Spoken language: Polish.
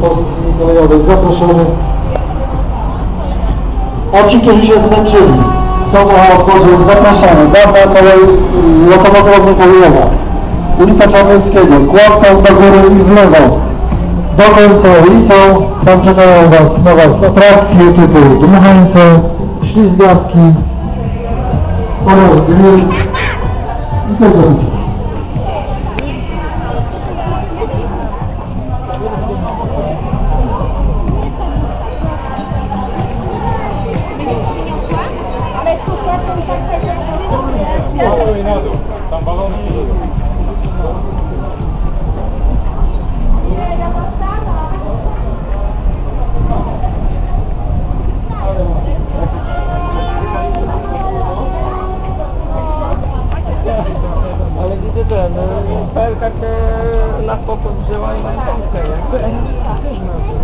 pozycji kolejowej. Zaproszony. A ci, którzy się zmęczyli, są na obchodzie, zapraszamy. Dawna kolej lokomotowo-kolejowa. Ulica Czarnego, kładka do góry i w lewo. Do końca ulicą tam czekają na was atrakcje typu dmuchańce, ślizgawki, oraz grill i tego typu. Tam balony. Ale widzę ten, PLK się na spokój wzięła i na pompkę, jakby.